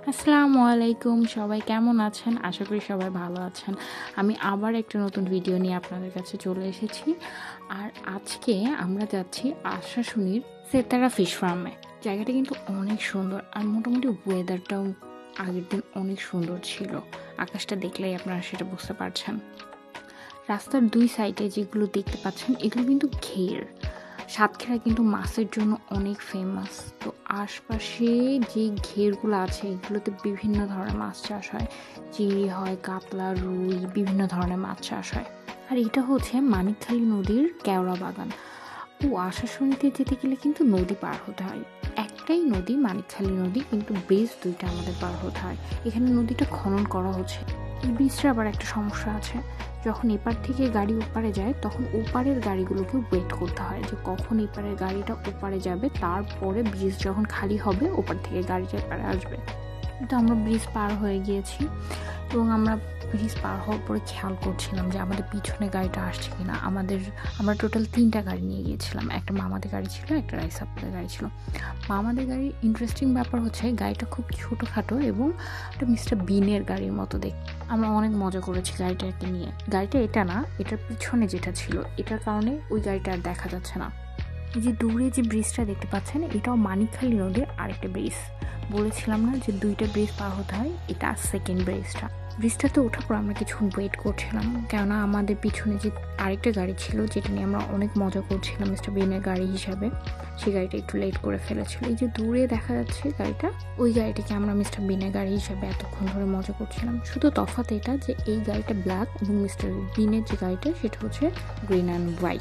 আসসালামু আলাইকুম, সবাই কেমন আছেন? আশা করি সবাই ভালো আছেন। আমি আবার একটা নতুন ভিডিও নিয়ে আপনাদের কাছে চলে এসেছি। আর আজকে আমরা যাচ্ছি আশাশুনির সেতারা ফিশ ফার্মে। জায়গাটা কিন্তু অনেক সুন্দর আর মোটামুটি ওয়েদারটাও আগের দিন অনেক সুন্দর ছিল। আকাশটা দেখলেই আপনারা সেটা বুঝতে পারছেন। রাস্তার দুই সাইডে যেগুলো দেখতে পাচ্ছেন এগুলো কিন্তু ঘের। সাতক্ষীরা কিন্তু মাছের জন্য অনেক ফেমাস। তো আশপাশে যে ঘেরগুলো আছে এগুলোতে বিভিন্ন ধরনের মাছ চাষ হয়, চিংড়ি হয়, কাতলা, রুই, বিভিন্ন ধরনের মাছ চাষ হয়। আর এটা হচ্ছে মানিকখালী নদীর কেওড়া বাগান। আশাশুনিতে যেতে গেলে কিন্তু নদী পার হতে হয়। একটাই নদী, মানিকখালী নদী, কিন্তু ব্রিজ দুইটা আমাদের পার হতে হয়। এখানে নদীটা খনন করা হচ্ছে। এই ব্রিজটার আবার একটা সমস্যা আছে, যখন এপার থেকে গাড়ি ওপারে যায় তখন ওপারের গাড়িগুলোকে ওয়েট করতে হয় যে কখন এপারের গাড়িটা ওপারে যাবে, তারপরে ব্রিজ যখন খালি হবে ওপার থেকে গাড়িটা এপারে আসবে। কিন্তু আমরা ব্রিজ পার হয়ে গিয়েছি এবং আমরা ব্রিজ পার হওয়ার পরে খেয়াল করছিলাম যে আমাদের পিছনে গাড়িটা আসছে কিনা। আমরা টোটাল 3টা গাড়ি নিয়ে গিয়েছিলাম। একটা মামাদের গাড়ি ছিল, একটা রাইস আপাদের গাড়ি ছিল। মামাদের গাড়ির ইন্টারেস্টিং ব্যাপার হচ্ছে গাড়িটা খুব ছোটোখাটো এবং একটা মিস্টার বিনের গাড়ির মতো দেখতে। আমরা অনেক মজা করেছি গাড়িটাকে নিয়ে। গাড়িটা এটা না, এটার পিছনে যেটা ছিল এটার কারণে ওই গাড়িটা আর দেখা যাচ্ছে না। এই যে দূরে যে ব্রিজটা দেখতে পাচ্ছেন এটাও মানিকখালী নদীর আরেকটা ব্রিজ। বলেছিলাম না যে 2টা ব্রিজ পার হতে হয়, এটা সেকেন্ড ব্রিজটাতে ওঠার পর আমরা কিছুক্ষণ ওয়েট করছিলাম, কেননা আমাদের পিছনে যে আরেকটা গাড়ি ছিল যেটা নিয়ে আমরা অনেক মজা করছিলাম মিস্টার বিনের গাড়ি হিসাবে, সেই গাড়িটা একটু লেট করে ফেলেছিল। এই যে দূরে দেখা যাচ্ছে গাড়িটা, ওই গাড়িটাকে আমরা মিস্টার বিনের গাড়ি হিসাবে এতক্ষণ ধরে মজা করছিলাম। শুধু তফাৎ এটা যে এই গাড়িটা ব্ল্যাক এবং মিস্টার বিনের যে গাড়িটা সেটা হচ্ছে গ্রিন অ্যান্ড হোয়াইট।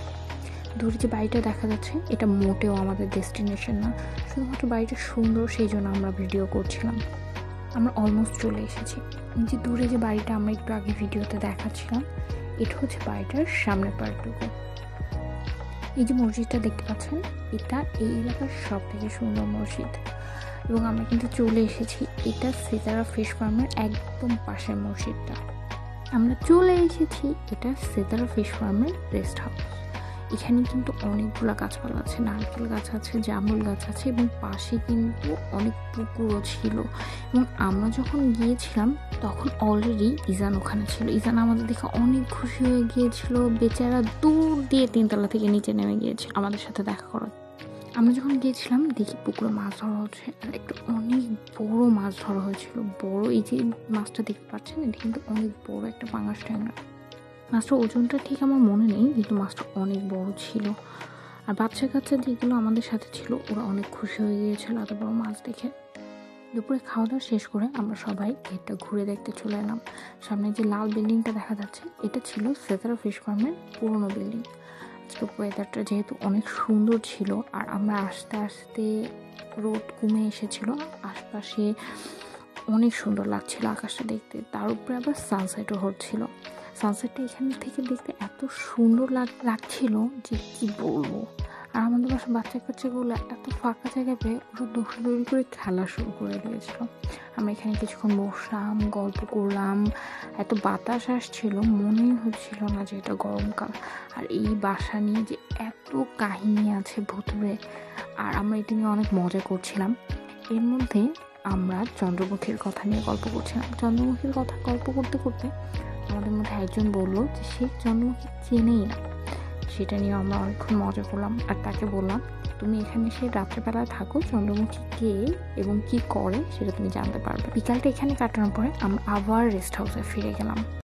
দূরে যে বাড়িটা দেখা যাচ্ছে এটা মোটেও আমাদের ডেস্টিনেশন না, শুধুমাত্র বাড়িটা সুন্দর সেই জন্য আমরা ভিডিও করছিলাম। আমরা অলমোস্ট চলে এসেছি। যে দূরে যে বাড়িটা আমরা একটু আগে ভিডিওতে দেখাচ্ছিলাম এটা হচ্ছে বাড়িটার সামনের পার্টটুকু। এই যে মসজিদটা দেখতে পাচ্ছেন এটা এই এলাকার সব থেকে সুন্দর মসজিদ এবং আমরা কিন্তু চলে এসেছি। এটা সেতারা ফিশ ফার্মের একদম পাশের মসজিদটা। আমরা চলে এসেছি, এটা সেতারা ফিশ ফার্মের রেস্ট হাউস। এখানে কিন্তু অনেকগুলো গাছপালা আছে, নারকেল গাছ আছে, জামরুল গাছ আছে এবং পাশে কিন্তু অনেক পুকুরও ছিল। এবং আমরা যখন গিয়েছিলাম তখন অলরেডি ইজান ওখানে ছিল। ইজান আমাদের দেখে অনেক খুশি হয়ে গিয়েছিল, বেচারা দূর দিয়ে 3তলা থেকে নিচে নেমে গিয়েছে আমাদের সাথে দেখা করার। আমরা যখন গিয়েছিলাম দেখি পুকুরে মাছ ধরা হচ্ছে আর একটা অনেক বড় মাছ ধরা হয়েছিল। বড়, এই যে মাছটা দেখতে পাচ্ছেন এটা কিন্তু অনেক বড় একটা পাঙাশ ট্যাংরা। মাছটার ওজনটা ঠিক আমার মনে নেই, কিন্তু মাছটা অনেক বড় ছিল। আর বাচ্চা কাচ্চা যেগুলো আমাদের সাথে ছিল ওরা অনেক খুশি হয়ে গিয়েছিল এত বড় মাছ দেখে। দুপুরে খাওয়া দাওয়া শেষ করে আমরা সবাই ঘেরটা ঘুরে দেখতে চলে এলাম। সামনে যে লাল বিল্ডিংটা দেখা যাচ্ছে এটা ছিল সেতারা ফিশ ফার্মের পুরনো বিল্ডিং। আজকে ওয়েদারটা যেহেতু অনেক সুন্দর ছিল আর আমরা আস্তে আস্তে রোদ কমে এসেছিল, আশপাশে অনেক সুন্দর লাগছিল আকাশটা দেখতে। তার উপরে আবার সানসেটও হচ্ছিল। সানসেটটা এখান থেকে দেখতে এত সুন্দর লাগছিল যে কি বলবো। আর আমাদের বাসার বাচ্চা কাচ্চাগুলো এত ফাঁকা জায়গা পেয়ে ওরা দৌড়াদৌড়ি করে খেলা শুরু করে দিয়েছিল। আমরা এখানে কিছুক্ষণ বসলাম, গল্প করলাম। এত বাতাস আসছিল, মনেই হচ্ছিল না যে এটা গরমকাল। আর এই বাসা নিয়ে যে এত কাহিনী আছে ভুতুরে, আর আমরা এটা নিয়ে অনেক মজা করছিলাম। এর মধ্যে আমরা চন্দ্রমুখীর কথা নিয়ে গল্প করছিলাম। চন্দ্রমুখীর কথা গল্প করতে করতে আমাদের মধ্যে একজন বলল যে সে চন্দ্রমুখী চেনেই না। সেটা নিয়ে আমরা অনেকক্ষণ মজা করলাম আর তাকে বললাম তুমি এখানে সে রাত্রেবেলায় থাকো, চন্দ্রমুখী কে এবং কি করে সেটা তুমি জানতে পারবে। বিকালটা এখানে কাটানোর পরে আমরা আবার রেস্ট হাউসে ফিরে গেলাম।